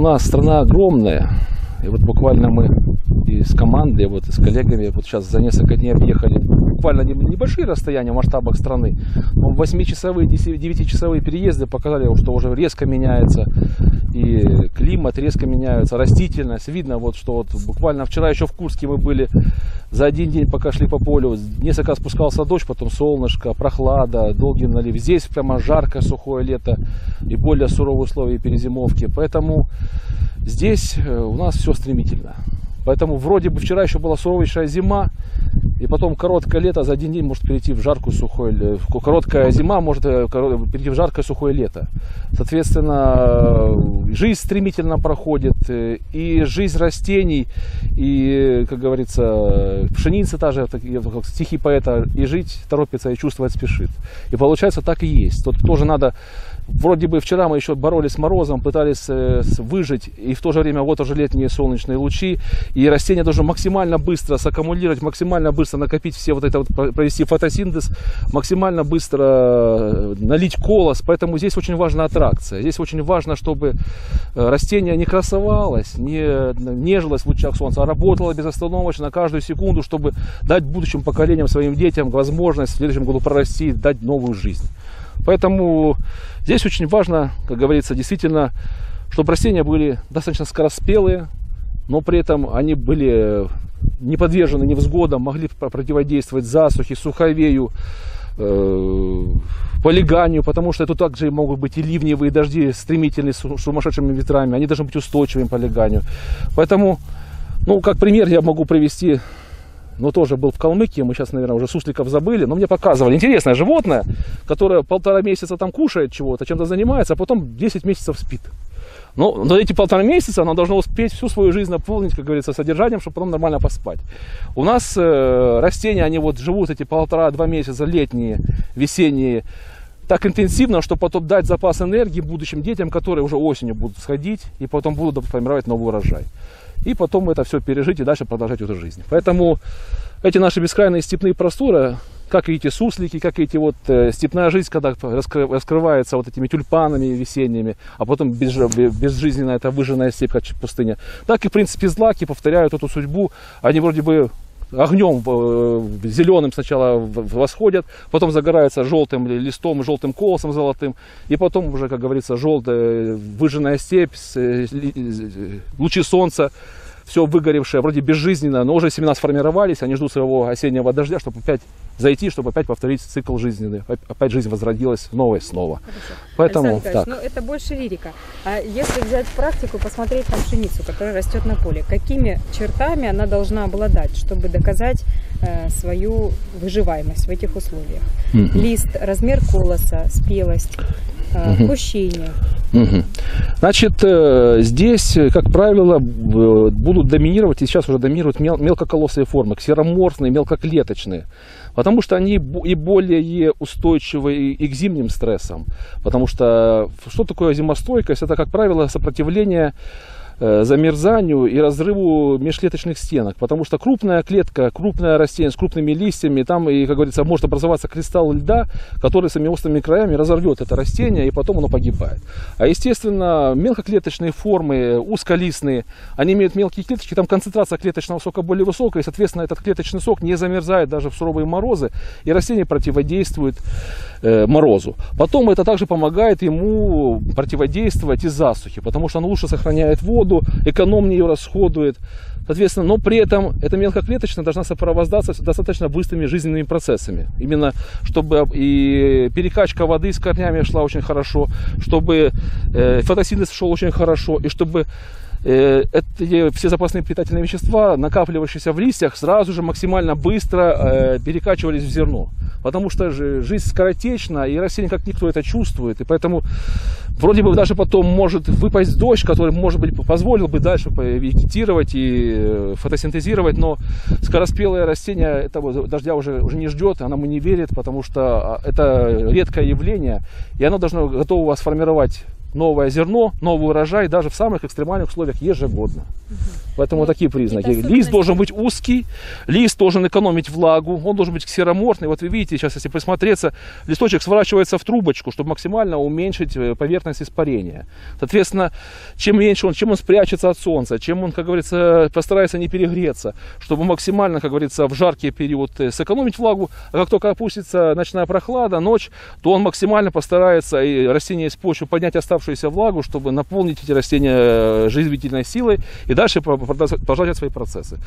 нас страна огромная, и вот буквально мы и с командой, вот и с коллегами вот сейчас за несколько дней объехали буквально небольшие расстояния в масштабах страны, но 8-часовые, 9-часовые переезды показали, что уже резко меняется и климат, резко меняется, растительность. Видно, вот, что вот буквально вчера еще в Курске мы были, за один день пока шли по полю, несколько раз спускался дождь, потом солнышко, прохлада, долгий налив. Здесь прямо жаркое, сухое лето и более суровые условия перезимовки. Поэтому здесь у нас все стремительно. Поэтому вроде бы вчера еще была суровейшая зима, и потом короткое лето за один день может перейти в жаркую сухое, короткая зима может перейти в жаркое сухое лето. Соответственно, жизнь стремительно проходит, и жизнь растений, и, как говорится, пшеница та же, как стихи поэта, и жить торопится, и чувствовать спешит. И получается так и есть. Тут тоже надо. Вроде бы вчера мы еще боролись с морозом, пытались выжить, и в то же время вот уже летние солнечные лучи, и растения должны максимально быстро саккумулировать, максимально быстро накопить все вот это, вот, провести фотосинтез, максимально быстро налить колос, поэтому здесь очень важна аттракция. Здесь очень важно, чтобы растение не красовалось, не нежилось в лучах солнца, а работало безостановочно каждую секунду, чтобы дать будущим поколениям, своим детям возможность в следующем году прорасти, дать новую жизнь. Поэтому здесь очень важно, как говорится, действительно, чтобы растения были достаточно скороспелые, но при этом они были не подвержены невзгодам, могли противодействовать засухе, суховею, полиганию, потому что это также могут быть и ливневые дожди стремительные с сумасшедшими ветрами, они должны быть устойчивыми к полиганию. Поэтому, ну, как пример я могу привести. Но тоже был в Калмыкии, мы сейчас, наверное, уже сусликов забыли, но мне показывали интересное животное, которое 1,5 месяца там кушает чего-то, чем-то занимается, а потом 10 месяцев спит. Но за эти 1,5 месяца оно должно успеть всю свою жизнь наполнить, как говорится, содержанием, чтобы потом нормально поспать. У нас растения, они вот живут эти 1,5-2 месяца, летние, весенние, так интенсивно, что потом дать запас энергии будущим детям, которые уже осенью будут сходить и потом будут формировать новый урожай. И потом это все пережить и дальше продолжать эту жизнь. Поэтому эти наши бескрайние степные просторы, как и эти суслики, как и эти вот степная жизнь, когда раскрывается вот этими тюльпанами весенними, а потом безжизненная эта выжженная степь, как пустыня, так и в принципе злаки повторяют эту судьбу. Они вроде бы огнем зеленым сначала восходят, потом загораются желтым листом, желтым колосом золотым, и потом уже, как говорится, желтая выжженная степь, лучи солнца, все выгоревшее, вроде безжизненно, но уже семена сформировались, они ждут своего осеннего дождя, чтобы опять зайти, чтобы опять повторить цикл жизненный, опять жизнь возродилась новой снова. Хорошо. Поэтому так. Ну, это больше лирика. А если взять практику, посмотреть на пшеницу, которая растет на поле, какими чертами она должна обладать, чтобы доказать свою выживаемость в этих условиях? Лист, размер колоса, спелость, пущение. Значит, здесь, как правило, будут доминировать, и сейчас уже доминируют мелкоколосые формы, ксероморфные, мелкоклеточные, потому что они и более устойчивы и к зимним стрессам. Потому что что такое зимостойкость? Это, как правило, сопротивление замерзанию и разрыву межклеточных стенок, потому что крупная клетка, крупное растение с крупными листьями, там, и, как говорится, может образоваться кристалл льда, который своими острыми краями разорвет это растение, и потом оно погибает. А, естественно, мелкоклеточные формы, узколистные, они имеют мелкие клеточки, там концентрация клеточного сока более высокая, и, соответственно, этот клеточный сок не замерзает даже в суровые морозы, и растение противодействует морозу. Потом это также помогает ему противодействовать и засухе, потому что оно лучше сохраняет воду, экономнее ее расходует. Соответственно, но при этом эта мелкоклеточная должна сопровождаться достаточно быстрыми жизненными процессами. Именно чтобы и перекачка воды с корнями шла очень хорошо, чтобы фотосинтез шел очень хорошо, и чтобы эти все запасные питательные вещества, накапливающиеся в листьях, сразу же максимально быстро перекачивались в зерно. Потому что же жизнь скоротечна, и растение как никто это чувствует. И поэтому вроде бы даже потом может выпасть дождь, который, может быть, позволил бы дальше вегетировать и фотосинтезировать, но скороспелое растение этого дождя уже не ждет, оно ему не верит, потому что это редкое явление, и оно должно готово сформировать новое зерно, новый урожай даже в самых экстремальных условиях ежегодно. Поэтому Ну, такие признаки. это Лист особенность- должен быть узкий, лист должен экономить влагу, он должен быть ксероморфный. Вот вы видите, сейчас если присмотреться, листочек сворачивается в трубочку, чтобы максимально уменьшить поверхность испарения. Соответственно, чем меньше он, чем он спрячется от солнца, чем он, как говорится, постарается не перегреться, чтобы максимально, как говорится, в жаркий период сэкономить влагу, а как только опустится ночная прохлада, ночь, то он максимально постарается и растение из почвы поднять оставшуюся влагу, чтобы наполнить эти растения жизнедительной силой и дальше продолжать свои процессы.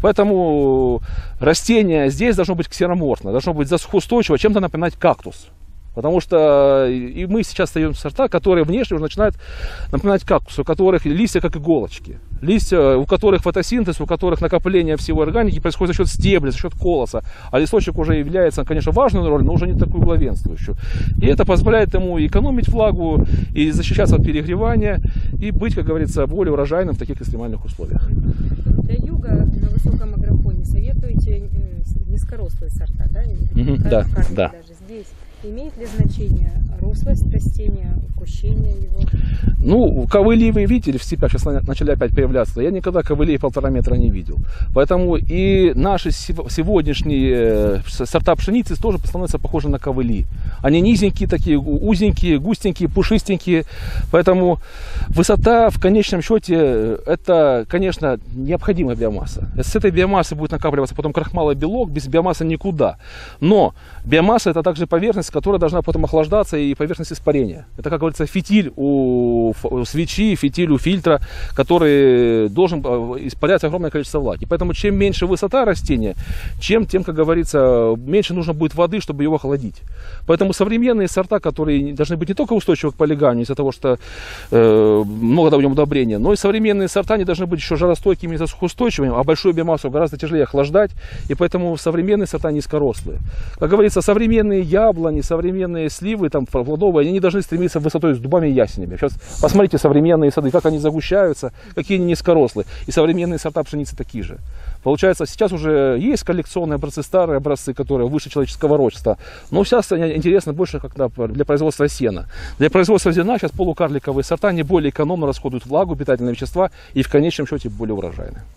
Поэтому растение здесь должно быть ксероморфно, должно быть засухоустойчиво, чем-то напоминать кактус. Потому что и мы сейчас стоим в сортах, которые внешне уже начинают напоминать кактусы, у которых листья как иголочки. Листья, у которых фотосинтез, у которых накопление всего органики происходит за счет стебля, за счет колоса. А листочек уже является, конечно, важной ролью, но уже не такую главенствующую. И это позволяет ему экономить влагу, и защищаться от перегревания, и быть, как говорится, более урожайным в таких экстремальных условиях. Для юга на высоком агрофоне советуете низкорослые сорта, да? Да, Карлики да. даже здесь. Имеет ли значение рослость растения, кущение его? Ну, ковыли вы видели в степях, сейчас начали опять появляться. Я никогда ковылей 1,5 метра не видел. Поэтому и наши сегодняшние сорта пшеницы тоже становятся похожи на ковыли. Они низенькие такие, узенькие, густенькие, пушистенькие. Поэтому высота в конечном счете это, конечно, необходимая биомасса. С этой биомассы будет накапливаться потом крахмал и белок, без биомассы никуда. Но биомасса это также поверхность, которая должна потом охлаждаться, и поверхность испарения. Это, как говорится, фитиль у свечи, фитиль у фильтра, который должен испарять огромное количество влаги. Поэтому чем меньше высота растения, тем, как говорится, меньше нужно будет воды, чтобы его охладить. Поэтому современные сорта, которые должны быть не только устойчивы к полиганию из-за того, что много в нем удобрения, но и современные сорта они должны быть еще жаростойкими и засухоустойчивыми, а большую биомассу гораздо тяжелее охлаждать, и поэтому современные сорта низкорослые. Как говорится, современные яблони, современные сливы, там, плодовые, они не должны стремиться в высоту с дубами и ясенями. Сейчас посмотрите современные сады, как они загущаются, какие они низкорослые. И современные сорта пшеницы такие же. Получается, сейчас уже есть коллекционные образцы, старые образцы, которые выше человеческого роста. Но сейчас интересно больше как для производства сена. Для производства зерна сейчас полукарликовые сорта, они более экономно расходуют влагу, питательные вещества и в конечном счете более урожайны.